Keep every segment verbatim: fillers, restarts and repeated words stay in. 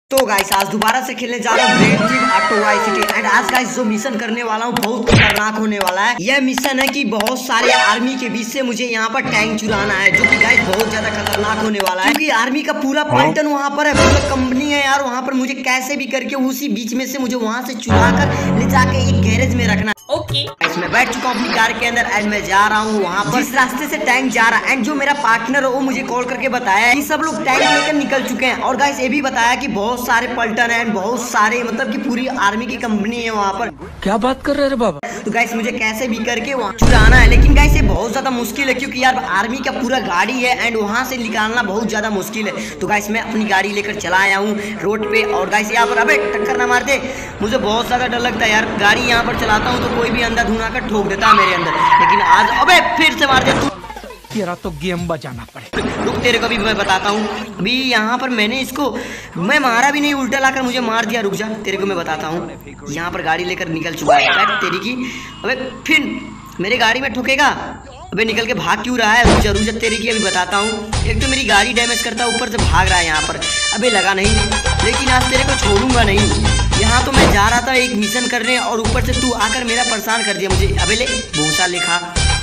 तो गाइस आज दोबारा से खेलने जा रहा हूँ ब्रेड थीव ऑटो वाई सिटी एंड आज गाइस जो मिशन करने वाला हूँ बहुत खतरनाक होने वाला है। यह मिशन है कि बहुत सारे आर्मी के बीच से मुझे यहाँ पर टैंक चुराना है, जो कि गाइस बहुत ज्यादा खतरनाक होने वाला है, क्योंकि आर्मी का पूरा पलटन वहाँ पर है, पूरा कंपनी है यार वहाँ पर। मुझे कैसे भी करके उसी बीच में से मुझे वहाँ से चुरा कर ले जाके एक गैरेज में रखना। Okay okay। मैं बैठ चुका हूँ अपनी कार के अंदर एंड मैं जा रहा हूँ वहाँ पर जिस रास्ते से टैंक जा रहा है। एंड जो मेरा पार्टनर है वो मुझे कॉल करके बताया कि सब लोग टैंक लेकर निकल चुके हैं, और गाइस ये भी बताया कि बहुत सारे पलटन है, बहुत सारे मतलब कि पूरी आर्मी की कंपनी है वहाँ पर। क्या बात कर रहे हैं बाबा? तो गाइस मुझे कैसे भी करके वहाँ चुराना है, लेकिन गाइस ये बहुत ज्यादा मुश्किल है क्योंकि यार आर्मी का पूरा गाड़ी है एंड वहाँ से निकालना बहुत ज्यादा मुश्किल है। तो गाइस मैं अपनी गाड़ी लेकर चला आया हूँ रोड पे, और गाइस यहाँ पर अबे टक्कर ना मार दे, मुझे बहुत ज्यादा डर लगता है यार। गाड़ी यहाँ पर चलाता हूँ तो कोई भी अंधा धुना कर ठोक देता है मेरे अंदर, लेकिन आज अबे फिर से मार दे तू। तेरा तो गेम बजाना पड़े। रुक तेरे को भी मैं बताता हूँ। अभी यहाँ पर मैंने इसको मैं मारा भी नहीं, उल्टा लाकर मुझे मार दिया। रुक जा तेरे को मैं बताता हूँ। यहाँ पर गाड़ी लेकर निकल चुका है तेरी की। अबे फिर मेरे गाड़ी में ठोकेगा, अबे निकल के भाग क्यों रहा है? रुक जा रुक जा तेरी की अभी बताता हूँ। एक तो मेरी गाड़ी डैमेज करता है, ऊपर से भाग रहा है यहाँ पर। अबे लगा नहीं, लेकिन आज तेरे को छोड़ूंगा नहीं। यहाँ तो मैं जा रहा था एक मिशन करने और ऊपर से तू आकर मेरा परेशान कर दिया मुझे। अबे ले भूसा लिखा,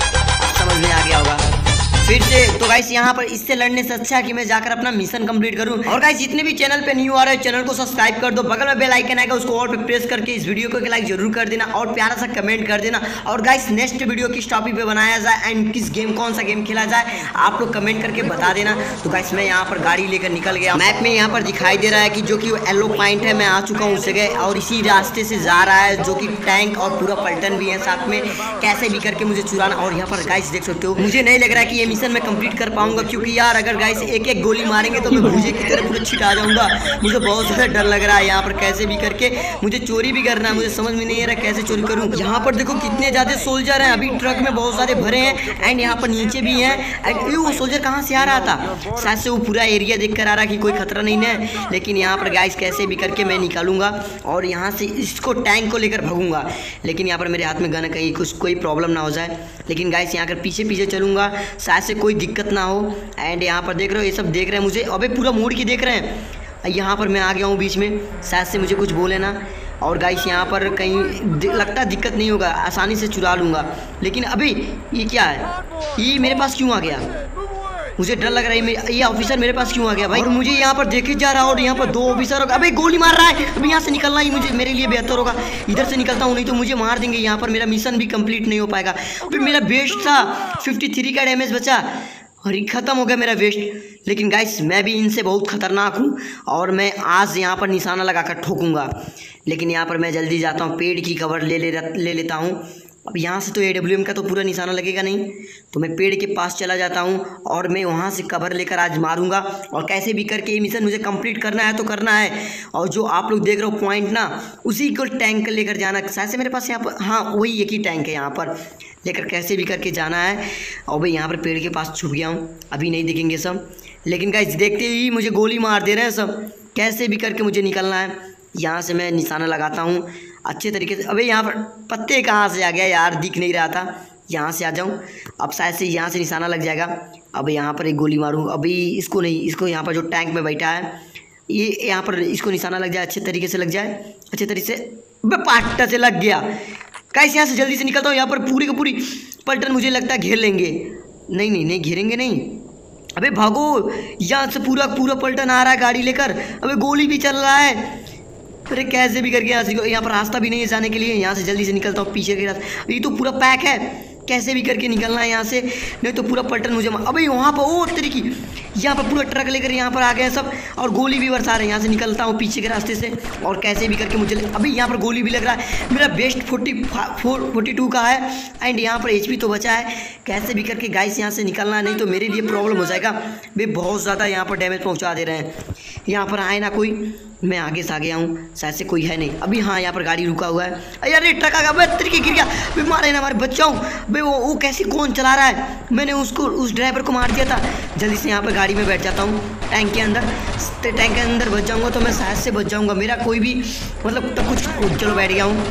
समझ में आ गया होगा फिर से। तो गाइस यहाँ पर इससे लड़ने से अच्छा कि मैं जाकर अपना मिशन कंप्लीट करूं। और गाइस जितने भी चैनल पे न्यू आ रहे हैं चैनल को सब्सक्राइब कर दो, बगल में बेल आइकन आएगा उसको ऑल पे प्रेस करके इस वीडियो को लाइक जरूर कर देना और प्यारा सा कमेंट कर देना। और गाइस नेक्स्ट वीडियो किस टॉपिक पे बनाया जाए एंड किस गेम कौन सा गेम खेला जाए आप लोग कमेंट करके बता देना। तो गाइस मैं यहाँ पर गाड़ी लेकर निकल गया। मैप में यहाँ पर दिखाई दे रहा है कि जो कि येलो पॉइंट है, मैं आ चुका हूँ उस जगह, और इसी रास्ते से जा रहा है जो कि टैंक और पूरा पलटन भी है साथ में। कैसे भी करके मुझे चुराना। और यहाँ पर गाइस देख सकते हो मुझे नहीं लग रहा है कि ये मिशन मैं कंप्लीट कर पाऊंगा, क्योंकि यार अगर गाइस एक एक गोली मारेंगे तो मैं भूजे की तरह पूरा छिटा जाऊंगा। मुझे बहुत ज़्यादा डर लग रहा है यहाँ पर। कैसे भी करके मुझे चोरी भी करना है, मुझे समझ में नहीं आ रहा कैसे चोरी करूँ। यहाँ पर देखो कितने ज़्यादा सोल्जर हैं, अभी ट्रक में बहुत सारे भरे हैं एंड यहाँ पर नीचे भी हैं। एंड वो सोल्जर कहाँ से आ रहा था? शायद से वो पूरा एरिया देख कर आ रहा कि कोई खतरा नहीं है, लेकिन यहाँ पर गाइस कैसे भी करके मैं निकालूंगा और यहाँ से इसको टैंक को लेकर भागूंगा। लेकिन यहाँ पर मेरे हाथ में गन कहीं कुछ कोई प्रॉब्लम ना हो जाए। लेकिन गाइस यहाँ कर पीछे पीछे चलूंगा, शायद से कोई दिक्कत ना हो। एंड यहाँ पर देख रहे हो ये सब देख रहे हैं मुझे, अबे पूरा मोड़ की देख रहे हैं। यहाँ पर मैं आ गया हूँ बीच में, शायद से मुझे कुछ बोले ना। और गाइस यहाँ पर कहीं लगता है दिक्कत नहीं होगा, आसानी से चुरा लूँगा। लेकिन अभी ये क्या है? ये मेरे पास क्यों आ गया? मुझे डर लग रहा है ये ऑफिसर मेरे पास क्यों आ गया भाई? और मुझे यहाँ पर देखे जा रहा है और यहाँ पर दो ऑफिसर होगा। अबे गोली मार रहा है, अभी यहाँ से निकलना ही मुझे मेरे लिए बेहतर होगा। इधर से निकलता हूँ नहीं तो मुझे मार देंगे। यहाँ पर मेरा मिशन भी कंप्लीट नहीं हो पाएगा। अभी मेरा बेस्ट था फिफ्टी थ्री का डैमेज बचा और ये ख़त्म हो गया मेरा वेस्ट। लेकिन गाइस मैं भी इनसे बहुत खतरनाक हूँ और मैं आज यहाँ पर निशाना लगाकर ठोकूंगा। लेकिन यहाँ पर मैं जल्दी जाता हूँ, पेड़ की कवर ले ले ले लेता हूँ। अब यहाँ से तो ए डब्ल्यू एम का तो पूरा निशाना लगेगा नहीं, तो मैं पेड़ के पास चला जाता हूँ और मैं वहाँ से कवर लेकर आज मारूंगा। और कैसे भी करके ये मिशन मुझे कंप्लीट करना है तो करना है। और जो आप लोग देख रहे हो पॉइंट ना, उसी को टैंक लेकर जाना। शायद से मेरे पास यहाँ पर हाँ वही एक ही टैंक है, यहाँ पर लेकर कैसे भी करके जाना है। और भाई यहाँ पर पेड़ के पास छुप गया हूँ, अभी नहीं दिखेंगे सब। लेकिन गाइस देखते ही मुझे गोली मार दे रहे हैं सब। कैसे भी करके मुझे निकलना है। यहाँ से मैं निशाना लगाता हूँ अच्छे तरीके से। अबे यहाँ पर पत्ते कहाँ से आ गया यार, दिख नहीं रहा था। यहाँ से आ जाऊँ, अब शायद से यहाँ से निशाना लग जाएगा। अब यहाँ पर एक गोली मारूँ, अभी इसको नहीं, इसको यहाँ पर जो टैंक में बैठा है ये यहाँ पर इसको निशाना लग जाए, अच्छे तरीके से लग जाए, अच्छे तरीके से। अबे पाट्टा से लग गया। कैसे यहाँ से जल्दी से निकलता हूँ। यहाँ पर पूरी की पूरी पलटन मुझे लगता है घेर लेंगे। नहीं नहीं नहीं घेरेंगे नहीं। अबे भागो, यहाँ से पूरा पूरा पलटन आ रहा है गाड़ी लेकर। अबे गोली भी चल रहा है। अरे कैसे भी करके यहाँ से, यहाँ पर रास्ता भी नहीं है जाने के लिए। यहाँ से जल्दी से निकलता हूँ पीछे के रास्ते। ये तो पूरा पैक है, कैसे भी करके निकलना है यहाँ से, नहीं तो पूरा पलटन मुझे। अबे वहाँ पर ओ तेरी की, यहाँ पर पूरा ट्रक लेकर यहाँ पर आ गए सब और गोली भी बरसा रहे हैं। यहाँ से निकलता हूँ पीछे के रास्ते से और कैसे भी करके मुझे। अभी यहाँ पर गोली भी लग रहा है। मेरा best forty four forty two का है एंड यहाँ पर एच पी तो बचा है। कैसे भी करके गाइस यहाँ से निकलना, नहीं तो मेरे लिए प्रॉब्लम हो जाएगा। वे बहुत ज़्यादा यहाँ पर डैमेज पहुँचा दे रहे हैं। यहाँ पर आए ना कोई, मैं आगे से आ गया हूँ, शायद से कोई है नहीं। अभी हाँ यहाँ पर गाड़ी रुका हुआ है। अरे ट्रक आ गया, तरीके गिर गया। भाई मारे ना, हमारे बचाओ भाई। वो वो कैसे कौन चला रहा है? मैंने उसको उस ड्राइवर को मार दिया था। जल्दी से यहाँ पर गाड़ी में बैठ जाता हूँ टैंक के अंदर। टैंक के अंदर बच जाऊँगा तो मैं शायद से बच जाऊँगा। मेरा कोई भी मतलब तब कुछ, चलो बैठ गया हूँ।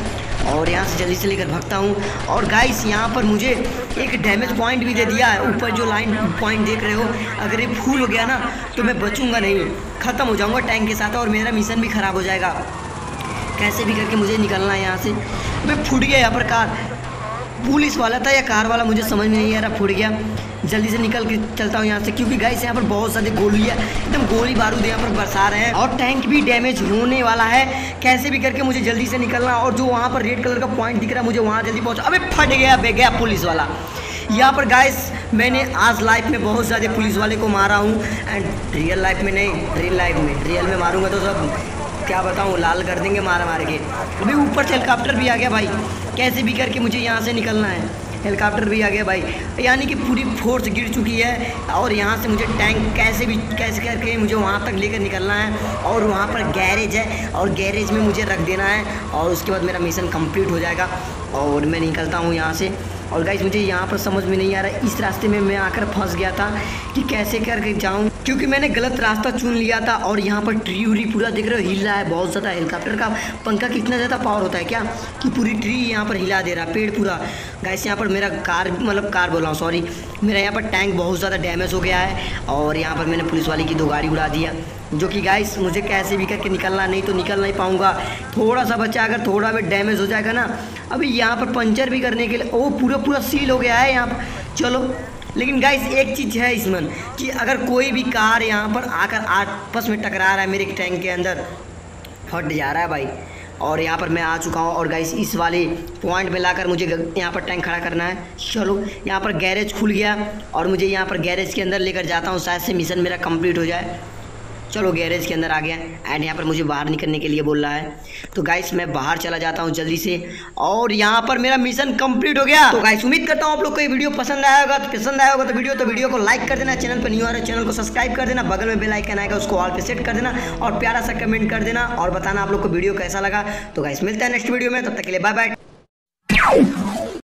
और यहाँ से जल्दी से लेकर भागता हूँ। और गाइस यहाँ पर मुझे एक डैमेज पॉइंट भी दे दिया है। ऊपर जो लाइन पॉइंट देख रहे हो, अगर ये फुल हो गया ना तो मैं बचूंगा नहीं, ख़त्म हो जाऊँगा टैंक के साथ और मेरा मिशन भी ख़राब हो जाएगा। कैसे भी करके मुझे निकलना है यहाँ से। मैं फूट गया यहाँ पर कार, पुलिस वाला था या कार वाला मुझे समझ में नहीं आ रहा, फूट गया। जल्दी से निकल के चलता हूँ यहाँ से, क्योंकि गाइस यहाँ पर बहुत सारे गोली है, एकदम गोली बारूद यहाँ पर बरसा रहे हैं और टैंक भी डैमेज होने वाला है। कैसे भी करके मुझे जल्दी से निकलना, और जो वहाँ पर रेड कलर का पॉइंट दिख रहा है मुझे वहाँ जल्दी पहुँचा। अबे फट गया, बे गया पुलिस वाला। यहाँ पर गाइस मैंने आज लाइफ में बहुत ज़्यादा पुलिस वाले को मारा हूँ, एंड रियल लाइफ में नहीं, रियल लाइफ में रियल में मारूंगा तो सब क्या बताऊँ, लाल कर देंगे मार मार के। अभी ऊपर से हेलीकॉप्टर भी आ गया भाई, कैसे भी करके मुझे यहाँ से निकलना है। हेलीकॉप्टर भी आ गया भाई, यानी कि पूरी फोर्स गिर चुकी है और यहाँ से मुझे टैंक कैसे भी कैसे करके मुझे वहाँ तक लेकर निकलना है। और वहाँ पर गैरेज है और गैरेज में मुझे रख देना है और उसके बाद मेरा मिशन कंप्लीट हो जाएगा और मैं निकलता हूँ यहाँ से। और गाइस मुझे यहाँ पर समझ में नहीं आ रहा, इस रास्ते में मैं आकर फंस गया था कि कैसे करके जाऊँ, क्योंकि मैंने गलत रास्ता चुन लिया था। और यहाँ पर ट्री उरी पूरा देख रहे हो हिल रहा है बहुत ज़्यादा। हेलीकॉप्टर का पंखा कितना ज़्यादा पावर होता है क्या, कि पूरी ट्री यहाँ पर हिला दे रहा है, पेड़ पूरा। गाइस यहाँ पर मेरा कार मतलब कार बोल रहा हूँ सॉरी, मेरा यहाँ पर टैंक बहुत ज़्यादा डैमेज हो गया है और यहाँ पर मैंने पुलिस वाले की दो गाड़ी उड़ा दिया, जो कि गाइस मुझे कैसे भी करके निकलना, नहीं तो निकल नहीं पाऊँगा। थोड़ा सा बच्चा अगर थोड़ा भी डैमेज हो जाएगा ना, अभी यहाँ पर पंचर भी करने के लिए ओ पूरा पूरा सील हो गया है यहाँ पर। चलो लेकिन गाइस एक चीज़ है इसमें कि अगर कोई भी कार यहाँ पर आकर आपस में टकरा रहा है मेरे टैंक के अंदर, फट जा रहा है भाई। और यहाँ पर मैं आ चुका हूँ और गाइस इस वाले पॉइंट में लाकर मुझे यहाँ पर टैंक खड़ा करना है। चलो यहाँ पर गैरेज खुल गया और मुझे यहाँ पर गैरेज के अंदर लेकर जाता हूँ, शायद से मिशन मेरा कंप्लीट हो जाए। चलो गैरेज के अंदर आ गया एंड यहाँ पर मुझे बाहर निकलने के लिए बोल रहा है, तो गाइस मैं बाहर चला जाता हूँ जल्दी से और यहाँ पर मेरा मिशन कंप्लीट हो गया। तो गाइस उम्मीद करता हूँ आप लोग को ये वीडियो पसंद आया होगा। तो पसंद आया होगा तो वीडियो तो वीडियो को लाइक कर देना, चैनल पर न्यू आ रहा है चैनल को सब्सक्राइब कर देना, बगल में बेल आइकन आएगा उसको ऑल पे सेट कर देना और प्यारा सा कमेंट कर देना और बताना आप लोग को वीडियो कैसा लगा। तो गाइस मिलता है नेक्स्ट वीडियो में, तब तक के लिए बाय बाय।